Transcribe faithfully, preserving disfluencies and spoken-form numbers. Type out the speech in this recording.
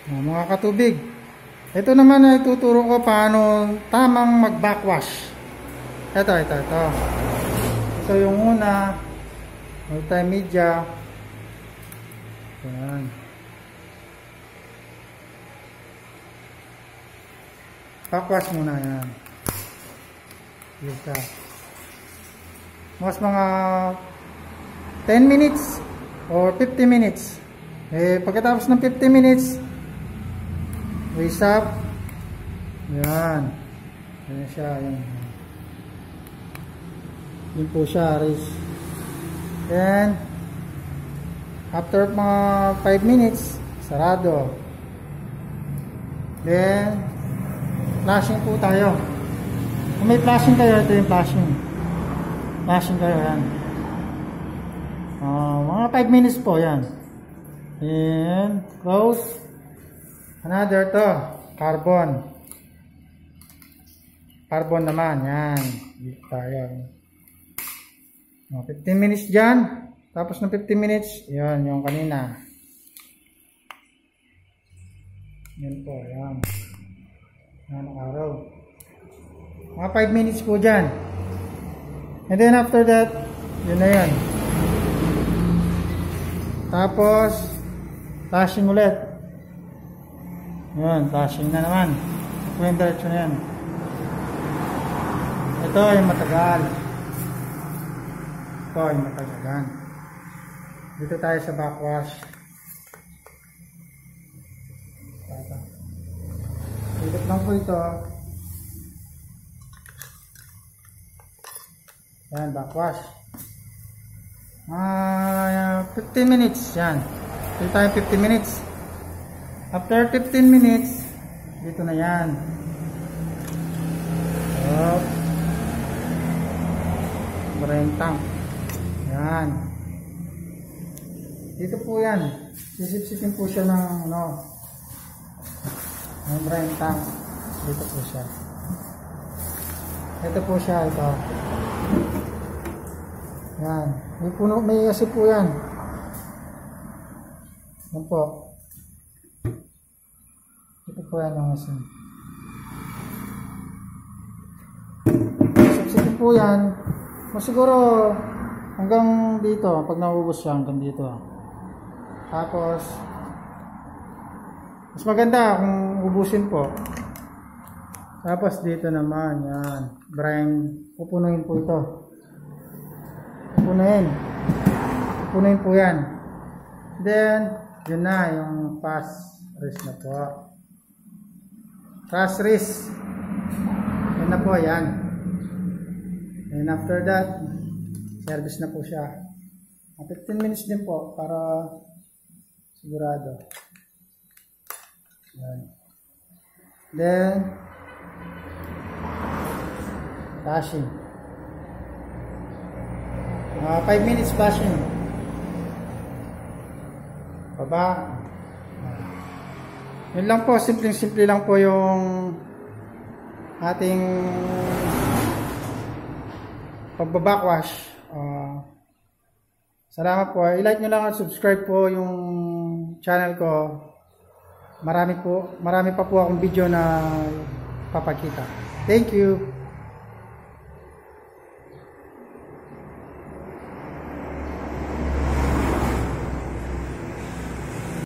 Uh, mga katubig. Ito naman ay tuturo ko paano tamang mag-backwash. Ito, ito, ito. Ito yung una. Multimedia. Ayan. Backwash muna yan. Dito. Mas mga ten minutes or fifty minutes. Eh, pagkatapos ng fifty minutes, raise up. Yan. Yan siya. Yan. Yan po siya. Raise. Then, after mga five minutes, sarado. Then, flashing po tayo. Kung may flashing kayo, ito yung flashing. Flashing kayo. Yan. Uh, mga five minutes po. Yan. Then, close. Another to, carbon. Carbon naman, yan. Dito tayo. fifteen minutes dyan. Tapos ng fifteen minutes, yan, yung kanina. Yan po, yan. Yan ang araw. Mga five minutes po dyan. And then after that, yun na yan. Tapos, flashing ulit. Yan, flashing na naman. Ito yung direction na yan. Ito yung matagal. Ito yung matagalan. Dito tayo sa backwash. Ikot lang po ito. Yan, backwash. Ah, fifteen minutes. Yan. Dito tayo fifteen minutes. After fifteen minutes, dito na yan. Up. Barentang. Yan. Dito po yan. Sisip-sipin po siya ng ano. Ng barentang. Dito po siya. Ito po siya. Ito. Yan. May puno, may asi po yan. Yan po. Ito po yan ang asin. Sipsipin po yan. Mas siguro hanggang dito. Pag naubos siya hanggang dito. Tapos mas maganda kung ubusin po. Tapos dito naman. Yan. Brine. Pupunuin po ito. Pupunuin. Pupunuin po yan. Then yun na yung pass rest na po. Pass rest. Yun na po yan. And after that, service na po siya. fifteen minutes din po para sigurado. Yan. Then flashing. Uh, five minutes flashing. Baba. Yun lang po, simple-simple lang po yung ating pagbabackwash. Uh, salamat po. I-like nyo lang at subscribe po yung channel ko. Marami po, marami pa po akong video na papakita. Thank you.